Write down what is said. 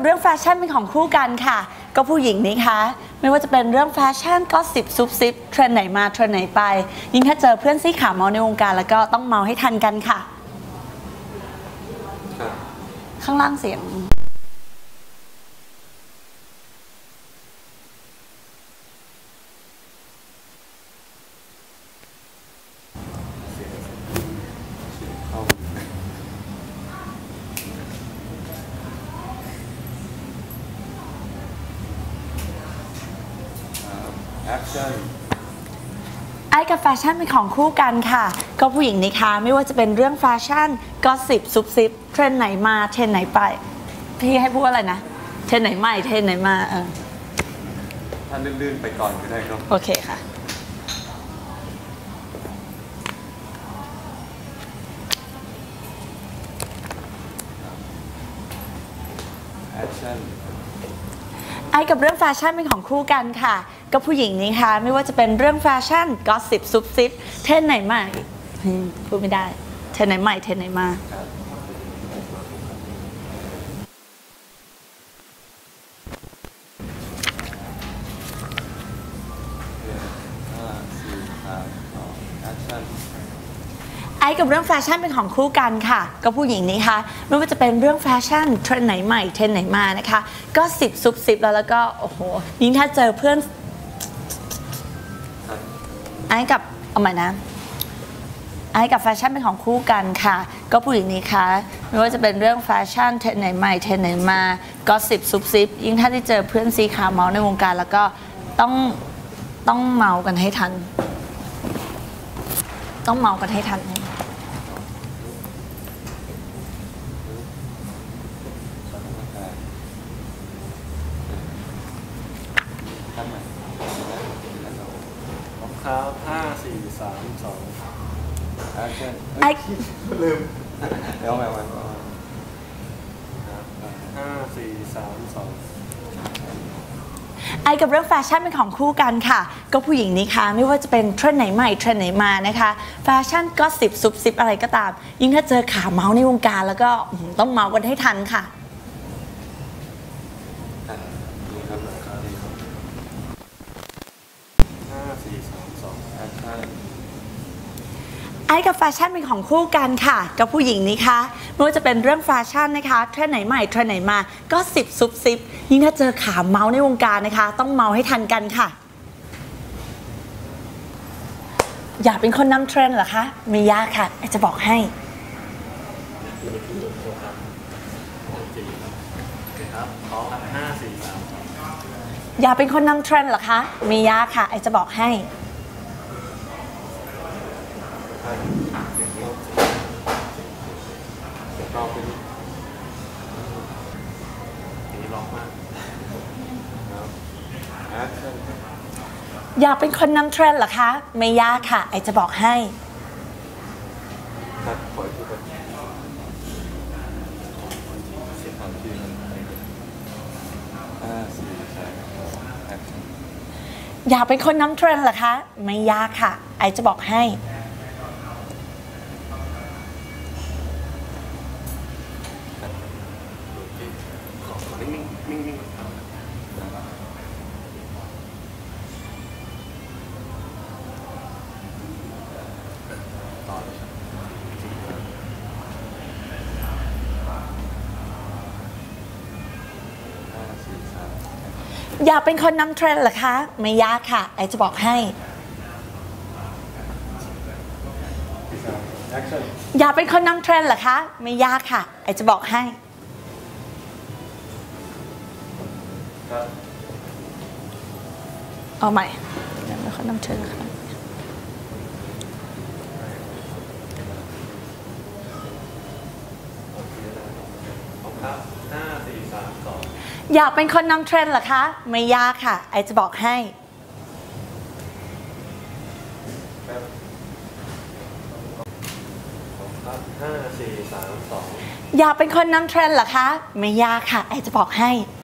เรื่องแฟชั่นเป็นของคู่กันค่ะก็ผู้หญิงนี่คะไม่ว่าจะเป็นเรื่องแฟชั่นก็ซุบซิบเทรนไหนมาเทรนไหนไปยิ่งถ้าเจอเพื่อนซี่ขาเมาในวงการแล้วก็ต้องเมาให้ทันกันค่ะข้างล่างเสียงไอ้กับแฟชั่นเป็นของคู่กันค่ะก็ผู้หญิงนี่คะไม่ว่าจะเป็นเรื่องแฟชั่นก็ซุบซิบเทรนไหนมาเทรนไหนไปพี่ให้พูดอะไรนะเทรนไหนใหม่เทรนไหนมาท่านลื่นๆไปก่อนก็ได้ครับโอเคค่ะไอ้กับเรื่องแฟชั่นเป็นของคู่กันค่ะก็ผู้หญิงนี่ค่ะไม่ว่าจะเป็นเรื่องแฟชั่นก็ซุบซิบเทรนไหนใหม่พูดไม่ได้เทรนไหนใหม่เทรนไหนมาไอ้กับเรื่องแฟชั่นเป็นของคู่กันค่ะก็ผู้หญิงนี่ค่ะไม่ว่าจะเป็นเรื่องแฟชั่นเทรนไหนใหม่เทรนไหนมานะคะก็ซุบซิบแล้วก็โอ้โหยิ่งถ้าเจอเพื่อนไอ้กับเอาใหม่นะไอ้กับแฟชั่นเป็นของคู่กันค่ะก็ผู้หญิงนี่ค่ะไม่ว่าจะเป็นเรื่องแฟชั่นเทรนไหนใหม่เทรนไหนมาก็ซุบซิบยิ่งถ้าได้เจอเพื่อนซีขาเมาในวงการแล้วก็ต้องเมากันให้ทันต้องเมากันให้ทันครับ5 4 3 2 ไอ้ลืมเดี๋ยวมา5 4 3 2 ไอ้กับเรื่องแฟชั่นเป็นของคู่กันค่ะก็ผู้หญิงนี่ค่ะไม่ว่าจะเป็นเทรนไหนใหม่เทรนไหนมานะคะแฟชั่นก็ซุบซิบอะไรก็ตามยิ่งถ้าเจอขาเมาในวงการแล้วก็ต้องเมากันให้ทันค่ะไอ้กับแฟชั่นเป็นของคู่กันค่ะกับผู้หญิงนี่ค่ะไม่ว่าจะเป็นเรื่องแฟชั่นนะคะเทรนไหนใหม่เทรนไหนมาก็ซุบซิบยิ่งถ้าเจอขาเมาในวงการนะคะต้องเมาให้ทันกันค่ะอยากเป็นคนนำเทรนด์เหรอคะไม่ยากค่ะจะบอกให้อยากเป็นคนนำเทรนด์เหรอคะไม่ยากค่ะจะบอกให้อยากเป็นคนนำเทรนด์เหรอคะไม่ยากค่ะจะบอกให้อยากเป็นคนนำเทรนด์เหรอคะไม่ยากค่ะจะบอกให้อยากเป็นคนนำเทรนด์เหรอคะไม่ยากค่ะจะบอกให้อยากเป็นคนนำเทรนด์เหรอคะไม่ยากค่ะจะบอกให้เอาใหม่อยากเป็นคนนำเทรนด์เหรอคะอยากเป็นคนนำเทรนด์เหรอคะไม่ยากค่ะจะบอกให้5 4 3 2อยากเป็นคนนำเทรนด์เหรอคะไม่ยากค่ะจะบอกให้